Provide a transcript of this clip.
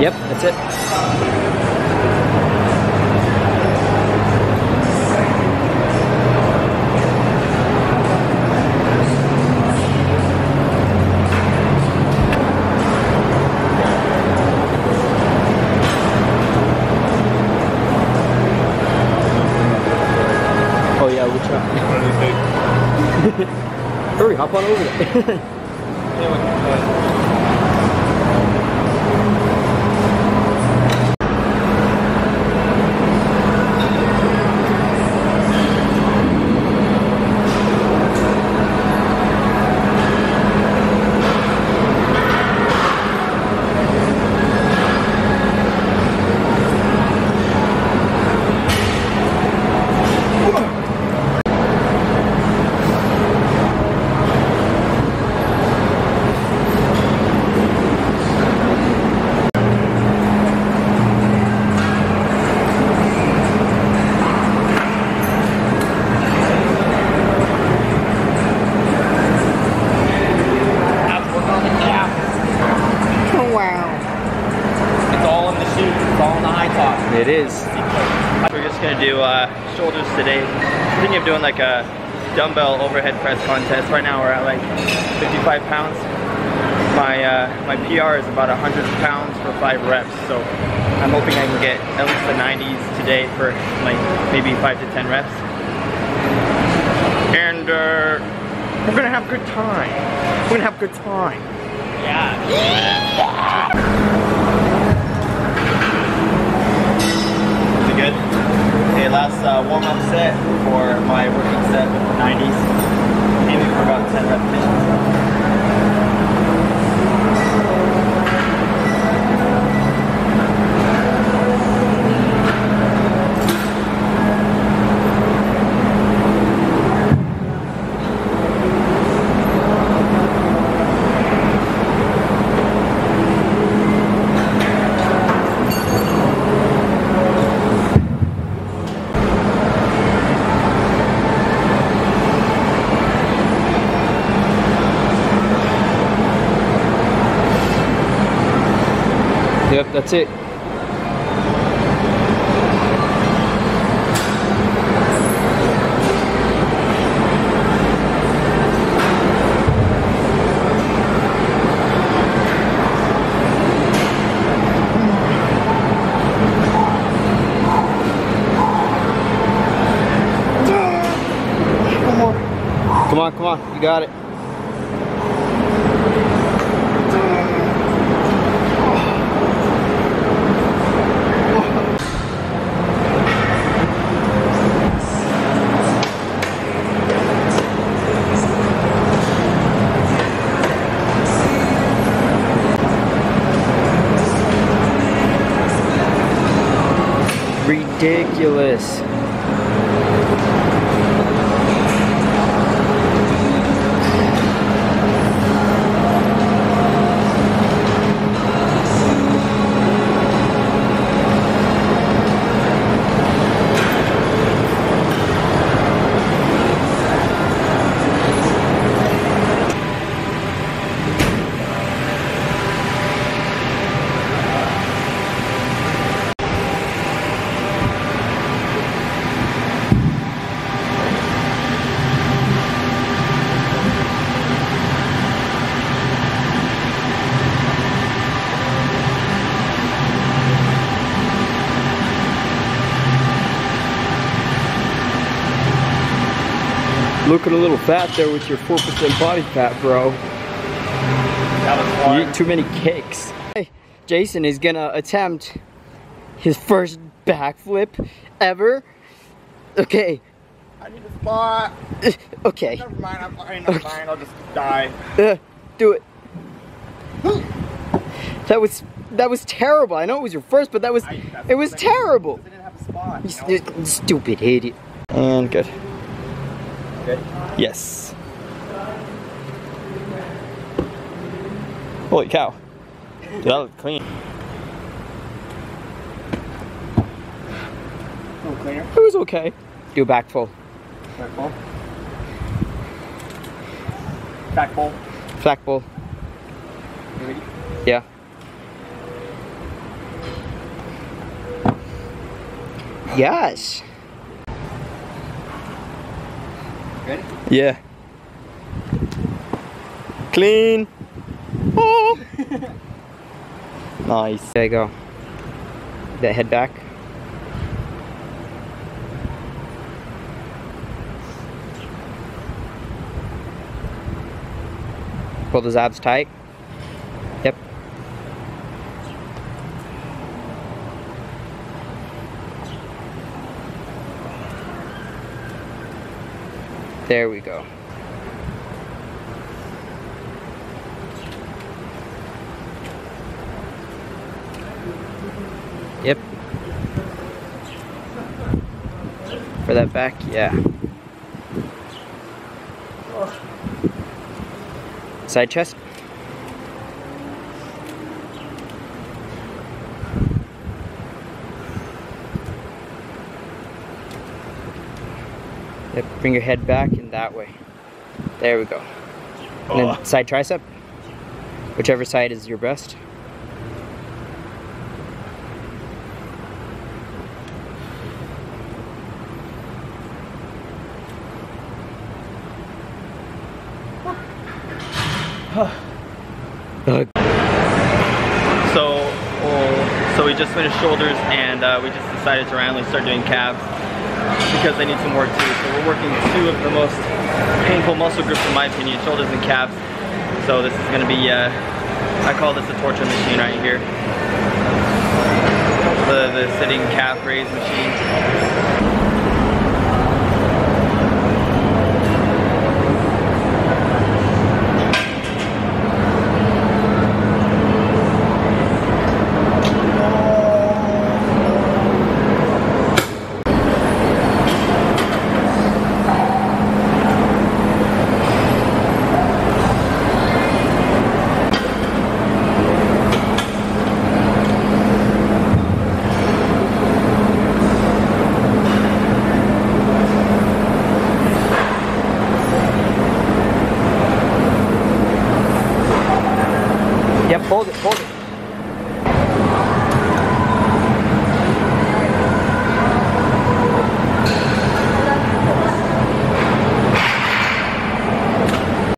Yep, that's it. Oh yeah, we'll try. Hurry, hop on over there. It is. We're just gonna do shoulders today. I'm thinking of doing like a dumbbell overhead press contest. Right now we're at like 55 pounds. My PR is about 100 pounds for 5 reps, so I'm hoping I can get at least the 90s today for like maybe 5 to 10 reps. And we're gonna have a good time. We're gonna have a good time. Yeah. Good. Okay, last warm-up set for my working set with the 90s. Aiming for about 10 repetitions. Yep, that's it. Come on, you got it. Ridiculous. Looking a little fat there with your 4% body fat, bro. You eat too many cakes. Jason is gonna attempt his first backflip ever. Okay. I need a spot. Okay. Never mind, I'm fine, I'll just die. Do it. That was terrible. I know it was your first, but it was terrible. I didn't have a spot. You stupid idiot. And good. Good? Yes. Holy cow. Dude, that looked clean. A little cleaner. It was okay. Do a back full. Back full. Back full. Back full. You ready? Yeah. Yes. Ready? Yeah. Clean. Oh. Nice. There you go. That head back. Pull those abs tight. Yep. There we go. Yep. For that back, yeah. Side chest. Yep, bring your head back in that way. There we go. And then side tricep. Whichever side is your best. So we just finished shoulders, and we just decided to randomly start doing calves because they need some work too. So we're working two of the most painful muscle groups in my opinion, shoulders and calves. So this is going to be, I call this a torture machine right here. The sitting calf raise machine. Yep, hold it, hold it.